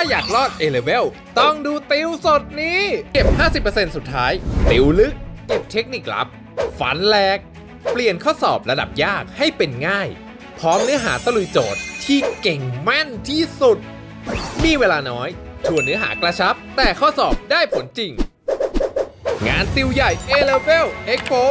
อยากรอด A-Level ต้องดูติวสดนี้เก็บ 50% สุดท้ายติวลึกเก็บเทคนิคลับฝันแหลกเปลี่ยนข้อสอบระดับยากให้เป็นง่ายพร้อมเนื้อหาตะลุยโจทย์ที่เก่งแม่นที่สุดมีเวลาน้อยชวนเนื้อหากระชับแต่ข้อสอบได้ผลจริงงานติวใหญ่ A-Level Expo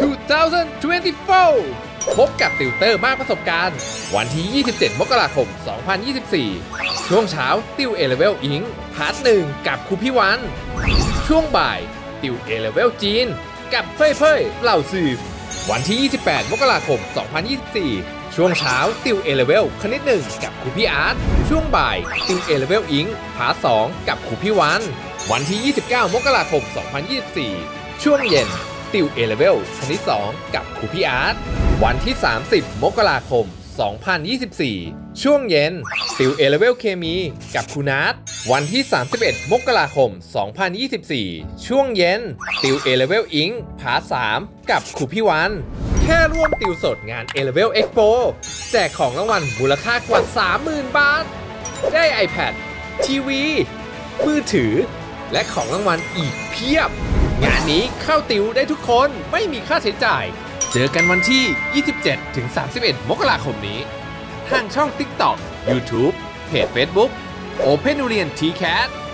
2024 พบกับติวเตอร์มากประสบการณ์วันที่ 27 มกราคม 2024 ช่วงเช้าติว A-Level อิงพาร์ท 1 กับครูพี่วันช่วงบ่ายติว A-Level จีนกับเพ่ยเพ่ยเหล่าสืบวันที่ 28 มกราคม 2024 ช่วงเช้าติว A-Level คณิต 1 กับครูพี่อาร์ตช่วงบ่ายติว A-Level อิงพาร์ท 2 กับครูพี่วันวันที่ 29 มกราคม 2024 ช่วงเย็นติว A-Level คณิต 2 กับครูพี่อาร์ตวันที่ 30 มกราคม 2024 ช่วงเย็นติว A-Level เคมีกับครูนัทวันที่ 31 มกราคม 2024 ช่วงเย็นติว A-Level อิงพาร์ท 3 กับครูพี่วันแค่ร่วมติวสดงาน A-Level Expo แจกของรางวัลมูลค่ากว่า 30,000 บาทได้ iPad ทีวีมือถือและของรางวัลอีกเพียบงานนี้เข้าติวได้ทุกคนไม่มีค่าใช้จ่ายเจอกันวันที่ 27-31 มกราคมนี้ทางช่อง TikTok YouTube เพจ Facebook Open Union TCAT